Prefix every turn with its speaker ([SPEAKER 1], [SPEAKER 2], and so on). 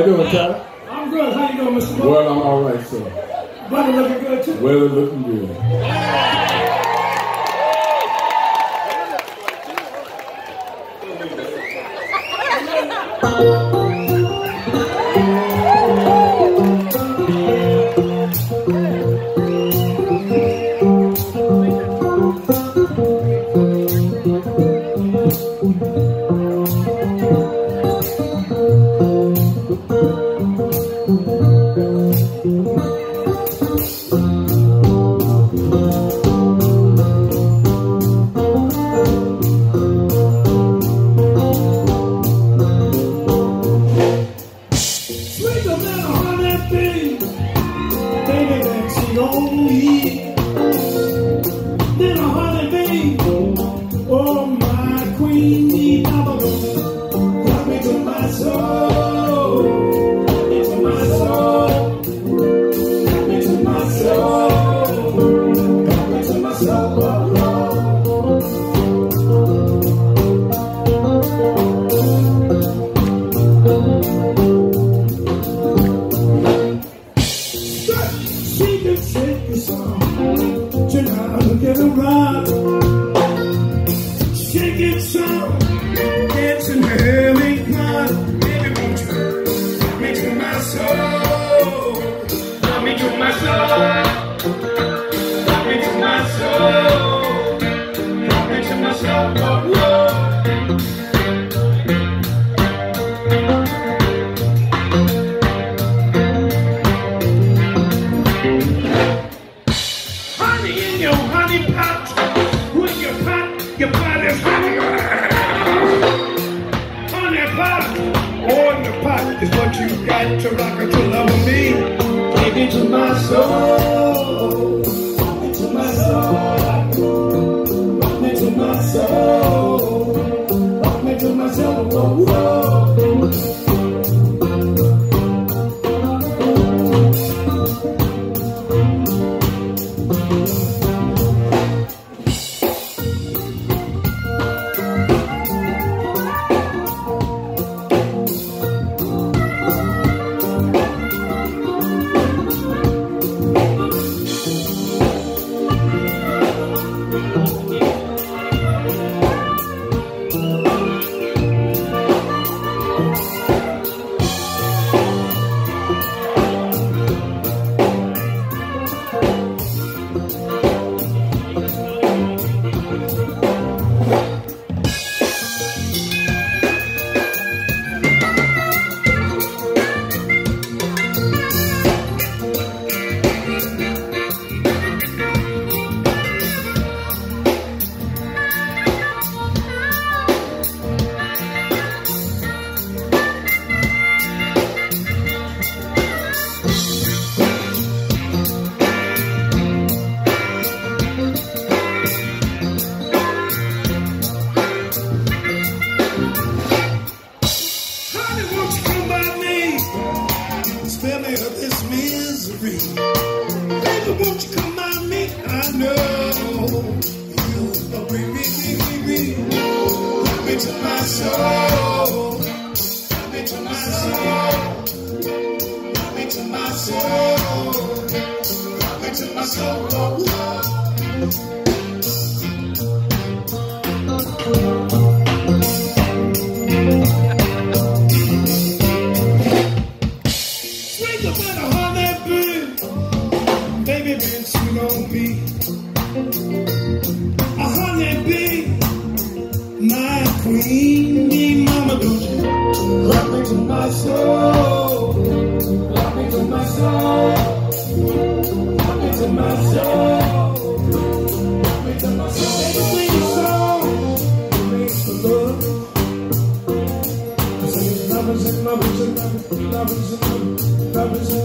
[SPEAKER 1] you doing, Ty?
[SPEAKER 2] I'm good. How you doing, Mr. Bo?
[SPEAKER 1] Well, I'm all right, sir.
[SPEAKER 2] Weather looking good, too?
[SPEAKER 1] Weather looking good.
[SPEAKER 2] Oh, my queen, rock me to my soul, rock me to my soul, rock me to my soul, rock me to my soul. She can shake the song, you know, get around. Shake it some, it's an early clock. Baby, won't you rock me to my soul, rock me to my soul, rock me to my soul, rock me to my soul. Oh, honey in your honey pot, with your pot is honey. Honey pot, oh, in the pot is what you got to rock it to love me. Take it to my soul, rock me to my soul, rock me to my soul, rock me to my soul. Oh, oh. Spare me of this misery. Baby, won't you come by me? I know you'll bring me. Rock me to my soul. Rock me to my soul. Rock me to my soul. Rock me to my soul. Oh, baby, been sweet on me. A honeybee, my queen, me mama, don't you rock me to my soul, rock me to my soul, rock me to my soul, rock me to my soul. Baby, sing a song, makes the love. I sing lovers and lovers and lovers and lovers and lovers and lovers and